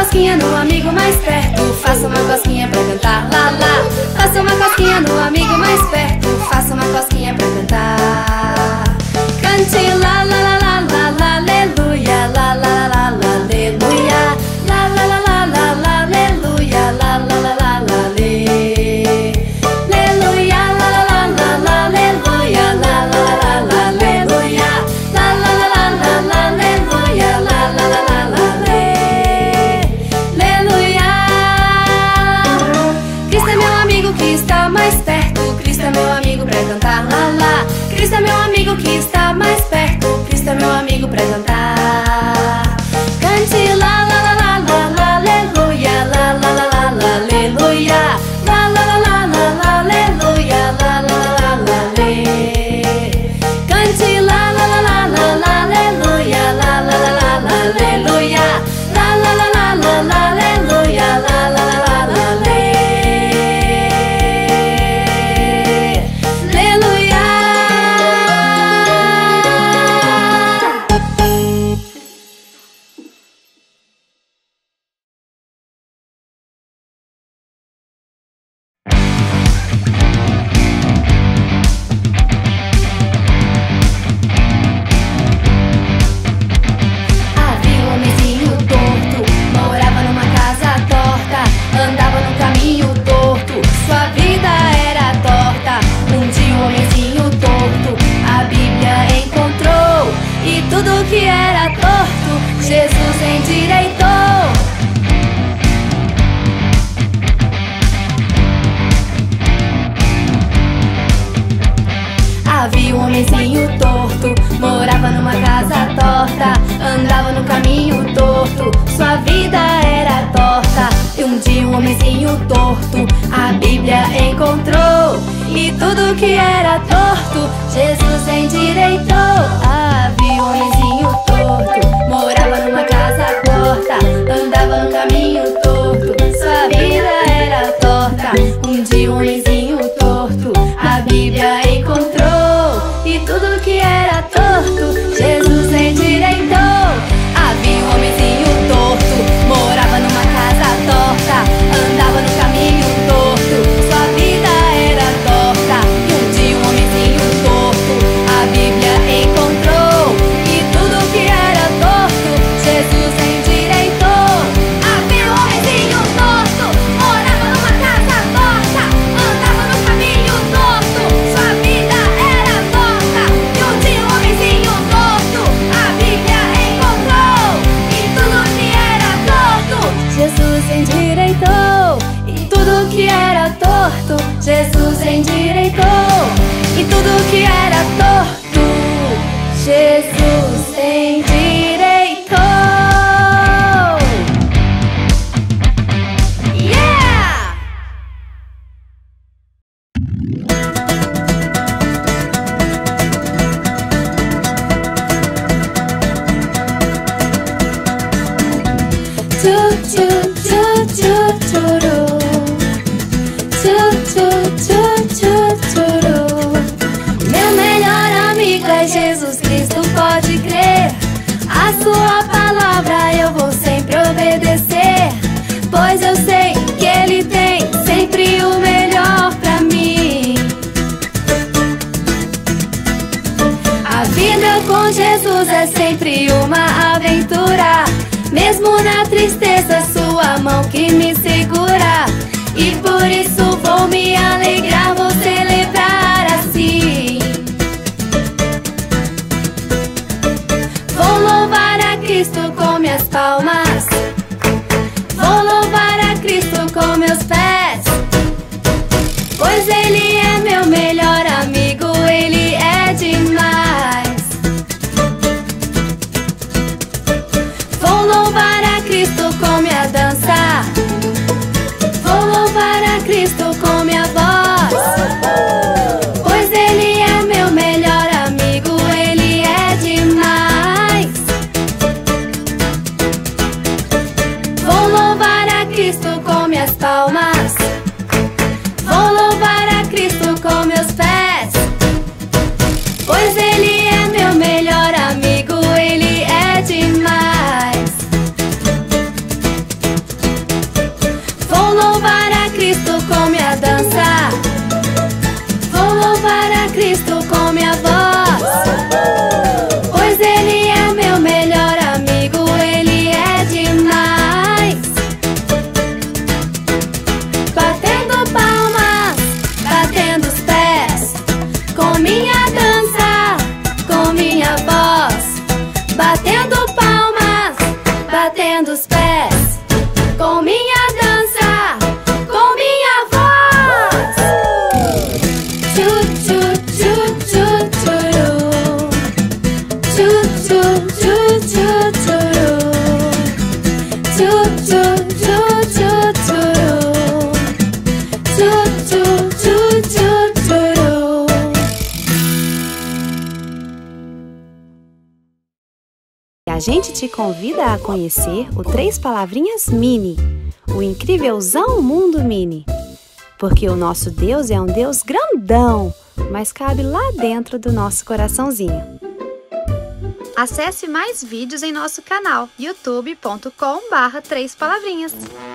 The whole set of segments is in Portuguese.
cosquinha no amigo mais perto, faça uma cosquinha pra cantar, lá lá. Faça uma cosquinha no amigo mais perto, faça uma cosquinha pra cantar. Cante lá lá lá lá lá lá, aleluia, lá lá lá lá, aleluia, lá lá lá lá lá lá, aleluia, lá lá lá lá lá, aleluia, lá lá lá lá lá, aleluia, lá lá lá lá lá, aleluia, lá lá lá lá lá lá, aleluia, lá lá lá lá lá, aleluia. Cristo é meu amigo que está mais perto, Cristo é meu amigo pra cantar, lá lá. Cristo é meu amigo que está mais perto, Cristo é meu amigo pra cantar. Cante lá lá lá lá lá lá, aleluia, lá lá lá lá lá, aleluia, lá lá lá lá lá lá, aleluia, lá lá lá lá lá, cante lá lá lá lá lá lá, aleluia, lá lá lá lá lá, aleluia, lá lá lá lá lá lá, aleluia, lá lá lá lá lá, que era torto, Jesus endireitou. Havia um homenzinho torto, morava numa casa torta, andava no caminho torto, sua vida era torta. E um dia um homenzinho torto, a Bíblia encontrou, e tudo que era torto, Jesus endireitou. Havia um homenzinho torto, morava numa casa torta, andava no caminho torto, sua vida era torta. Um dia um homenzinho torto, a Bíblia encontrou, e tudo que era torto, Jesus endireitou. Havia um homenzinho torto, morava numa casa torta, andava no caminho torto, sua vida era torta. E um dia um homenzinho torto, a Bíblia encontrou, e tudo que era torto, Jesus endireitou. Havia um homenzinho torto, morava numa casa torta, andava no caminho torto, sua vida era torta. E um dia um homenzinho torto, a Bíblia encontrou, e tudo que era torto, Jesus endireitou. E tudo que era torto, Jesus endireitou. E tudo que era torto, Jesus endireitou. Yeah! Meu melhor amigo é Jesus Cristo, pode crer. A sua palavra eu vou sempre obedecer, pois eu sei que Ele tem sempre o melhor pra mim. A vida com Jesus é sempre uma aventura, mesmo na tristeza, sua mão que me segura. E por isso vou me alegrar, vou celebrar assim. Vou louvar a Cristo com minhas palmas, vou louvar a Cristo com meus pés, pois Ele é meu melhor amigo, Ele é demais. Vou louvar a Cristo com minha dança, vou louvar a Cristo com minha voz, pois Ele é meu melhor amigo, Ele é demais. Vou louvar a Cristo com minhas palmas, vou louvar a Cristo com meus pés, pois Ele é meu melhor amigo, Ele é demais. batendo os pés, com minha dança, com minha voz. Tchu, tchu, tchu, tchu, tchuru. Tchu, tchu, tchu, tchu, tchuru. Tchu, tchu, tchu, tchu, tchuru. Tchu, tchu, tchu, tchu, tchuru. A gente te convida a conhecer o 3 Palavrinhas Mini, o incrivelzão mundo mini. Porque o nosso Deus é um Deus grandão, mas cabe lá dentro do nosso coraçãozinho. Acesse mais vídeos em nosso canal youtube.com/3 palavrinhas.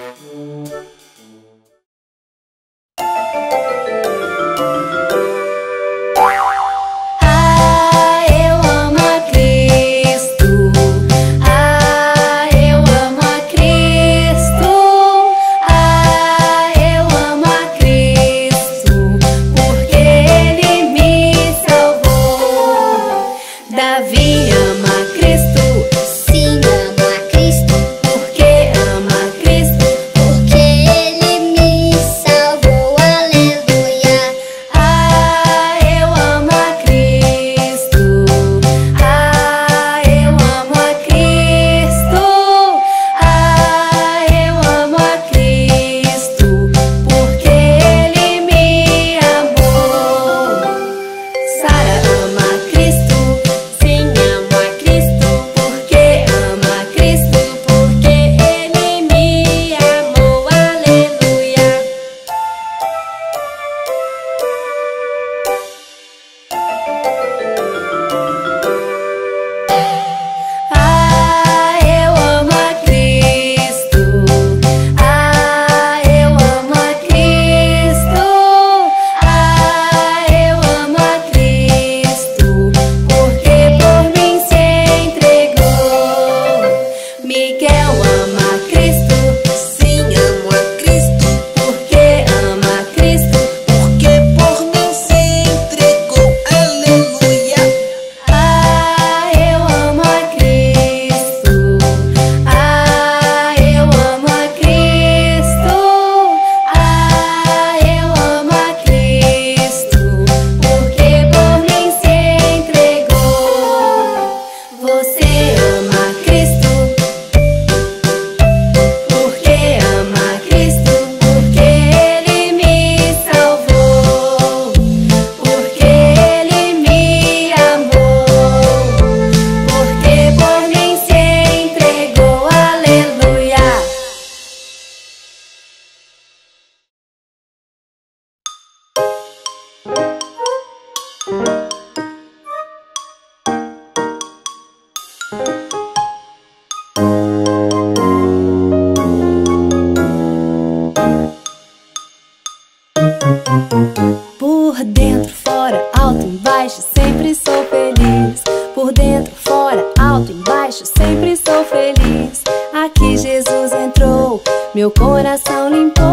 Por dentro, fora, alto, embaixo, sempre sou feliz. Por dentro, fora, alto, embaixo, sempre sou feliz. Aqui Jesus entrou, meu coração limpou.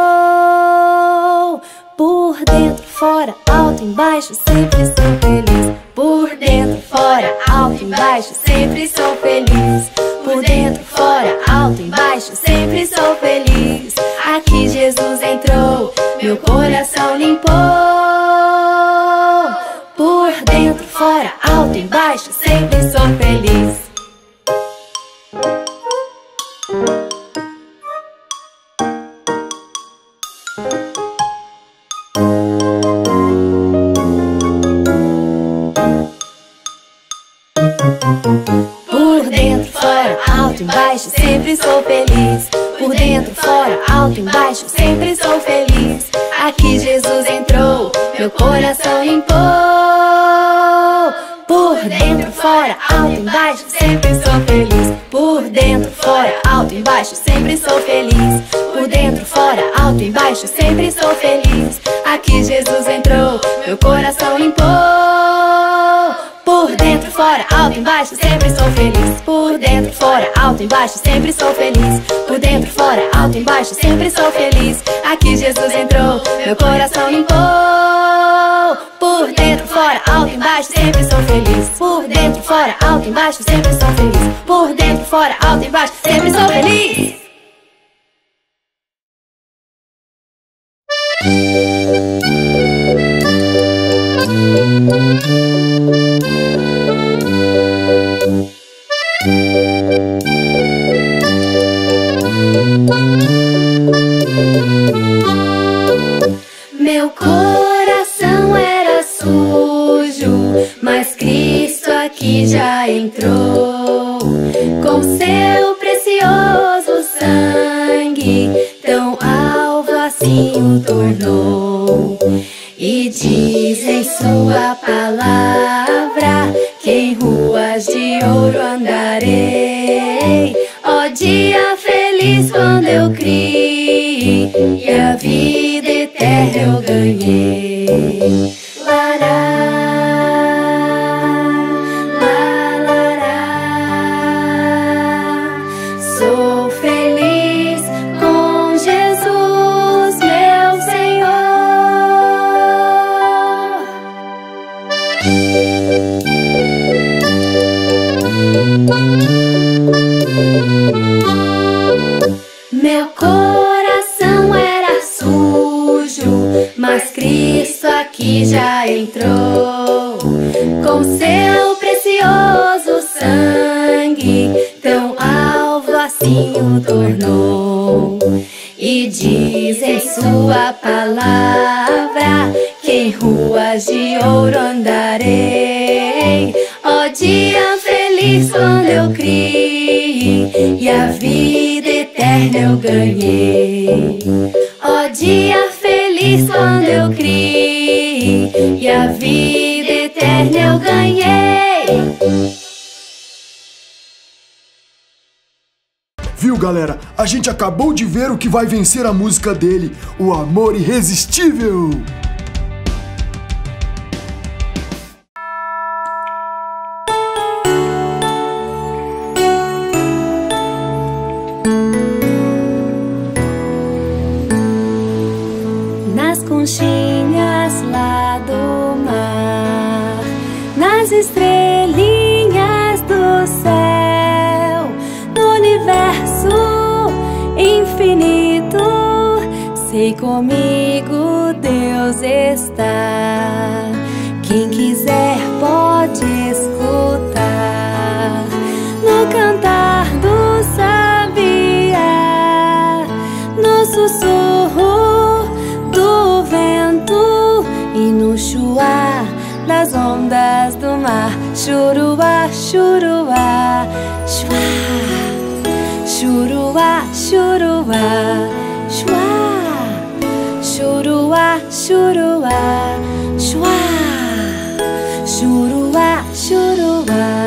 Por dentro, fora, alto, embaixo, sempre sou feliz. Por dentro, fora, alto, embaixo, sempre sou feliz. Por dentro, fora, alto, embaixo, sempre sou feliz. Aqui Jesus entrou, meu coração limpou. Por dentro, fora, alto, embaixo, sempre sou feliz. Por dentro, fora, alto, embaixo, sempre sou feliz. Por dentro, fora, alto, embaixo, sempre sou feliz. Aqui Jesus entrou, meu coração limpou. Por dentro, fora, alto, embaixo, sempre sou feliz. Por dentro, fora, alto, embaixo, sempre sou feliz. Por dentro, fora, alto, embaixo, sempre sou feliz. Aqui Jesus entrou, meu coração limpou. Por dentro, fora, alto, embaixo, sempre sou feliz. Por dentro, fora, alto, embaixo, sempre sou feliz. Por dentro, fora, alto, embaixo, sempre sou feliz. Aqui Jesus entrou, meu coração limpou. Por dentro, fora, alto, embaixo, sempre sou feliz. Por dentro, fora, alto, embaixo, sempre sou feliz. Por dentro, fora, alto, embaixo, sempre sou feliz. Meu coração era sujo, mas Cristo aqui já entrou. Com seu precioso sangue, tão alvo assim o tornou. E diz em sua palavra que em ruas de ouro andarei. Ó dia feliz quando eu criei e a vida eterna eu ganhei. Lará, lará, sou feliz com Jesus, meu Senhor. Meu coração era sujo, mas Cristo aqui já entrou. Com seu precioso sangue, tão alvo assim o tornou. E diz em sua palavra que em ruas de ouro andarei. Ó dia feliz quando eu criei e a vida eterna eu ganhei. Ó dia feliz quando eu criei e a vida eterna eu ganhei. Viu, galera? A gente acabou de ver o que vai vencer a música dele, o Amor Irresistível. Nas conchinhas lá do mar, nas estrelinhas do céu, no universo infinito, sei comigo Deus está. Quem quiser pode escutar no cantar do sabiá, no sussurro do vento e no chuar das ondas do mar. Churuá, churuá, chuá, churuá, churuá, chuá, churuá, churuá, chuá, churuá, churuá.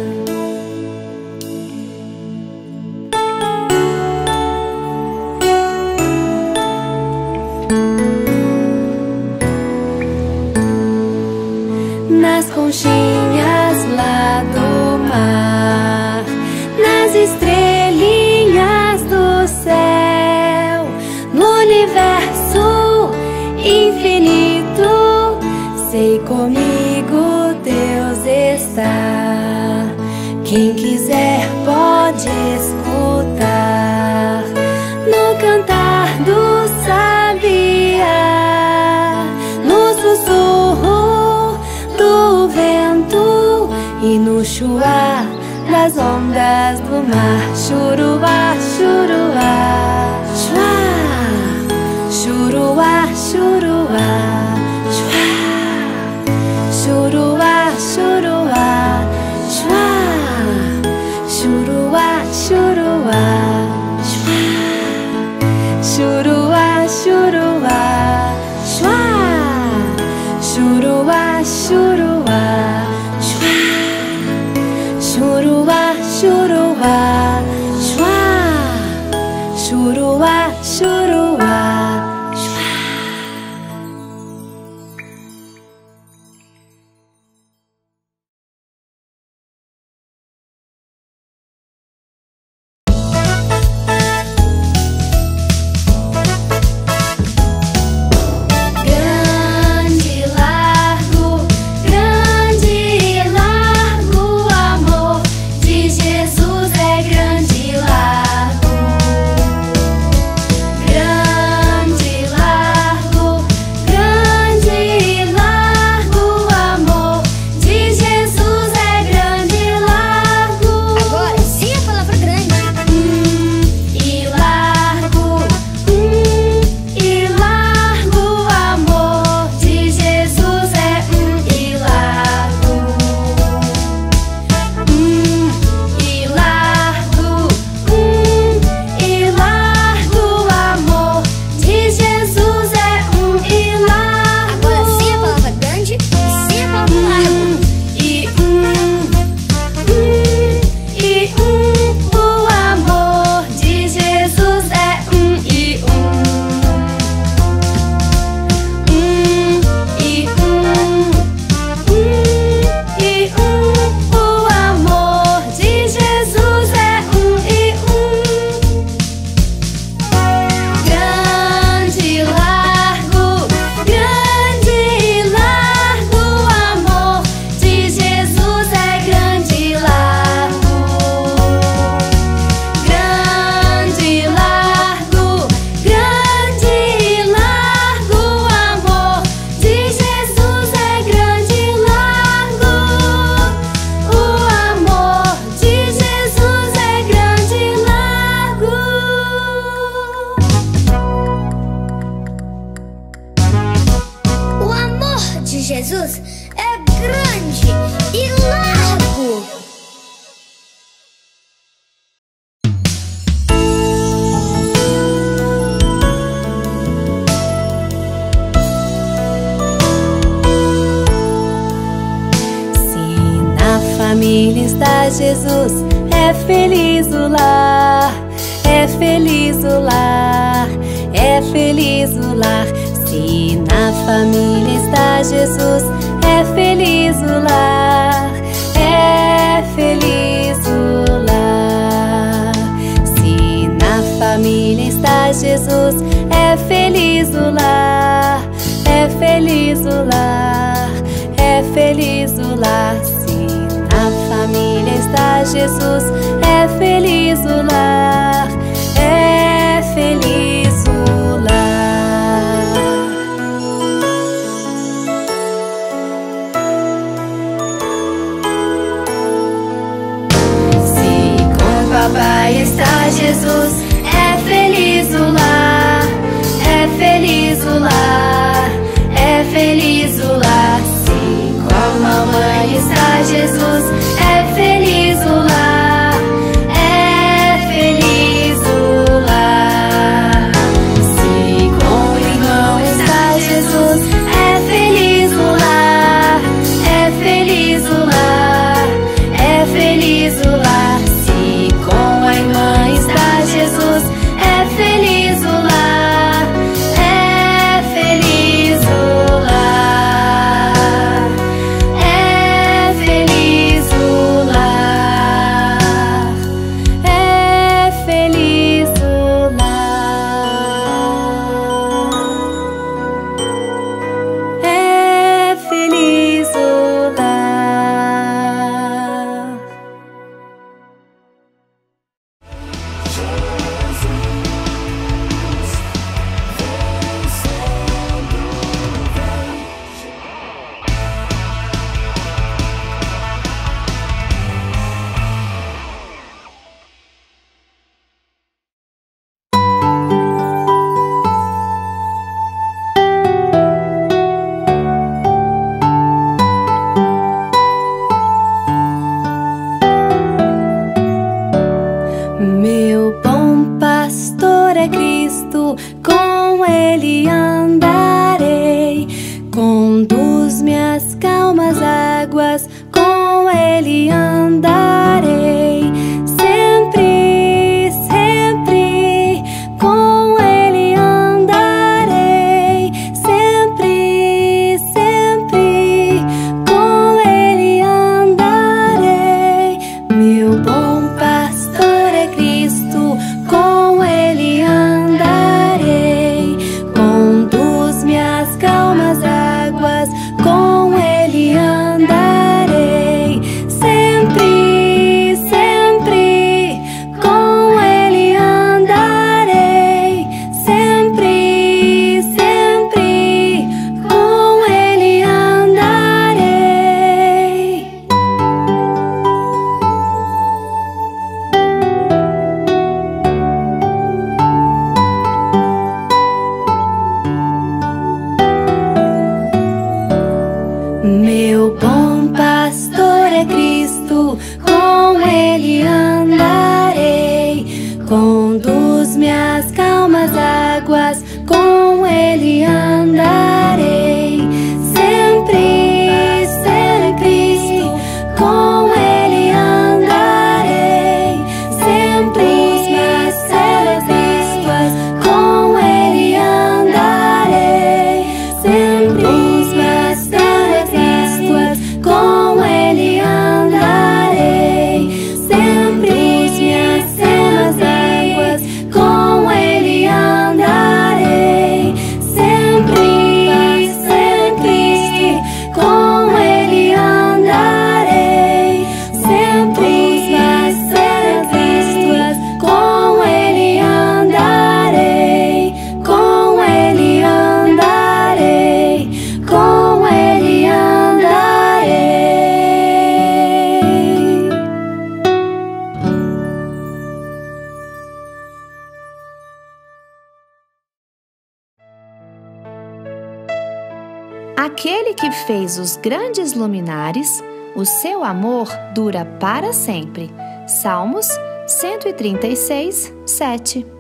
Nas conchinhas lá do mar, nas estrelinhas do céu, no universo infinito, sei comigo Deus está. Quem quiser pode escutar no cantar do sabiá, no sussurro do vento e no chuar das ondas do mar. Churuá, churuá, chuá, churuá, churuá, chuá, churuá, churuá, chuá, churuá, churuá, chuá, churuá, churuá, chuá, churuá, churuá, chuá, churuá, churuá, chuá, churuá, churuá. está Jesus, é feliz o lar, é feliz o lar, é feliz o lar. Se na família está Jesus, é feliz o lar, é feliz o lar. Se na família está Jesus, é feliz o lar, é feliz o lar, é feliz o lar. Se na família está Jesus, é feliz o lar, é feliz o lar. Se com papai está Jesus, é feliz o lar, é feliz o lar, é feliz o lar. Se com mamãe está Jesus, é feliz o lar, é feliz o lar. Se com o irmão está Jesus, é feliz o lar, é feliz o lar, é feliz o lar. Se com a irmã está Jesus, é feliz o lar, é feliz o lar, é feliz o lar, é feliz o lar, é feliz o lar. Meu bom pastor é Cristo, com Ele andarei. Conduz-me às calmas águas, com Ele andarei. Sempre, sempre, com Ele andarei. Sempre, sempre, com Ele andarei. Meu bom pastor é Cristo, com Ele andarei. Conduz-me às calmas águas, com Ele andarei. Sempre, sempre, com Ele andarei. Sempre, sempre, com Ele andarei. Meu bom pastor é Cristo, com Ele andarei. Conduz-me às calmas águas, com Ele andarei. Sempre, sempre, com Ele andarei. Sempre, sempre, com Ele andarei. Sempre, com Ele andarei. Sempre as águas, com Ele andarei. Sempre, sempre, com Ele andarei. Sempre as com Ele andarei. Com Ele andarei. Com Ele andarei. Aquele que fez os grandes luminares, o seu amor dura para sempre. Salmos 136, 7.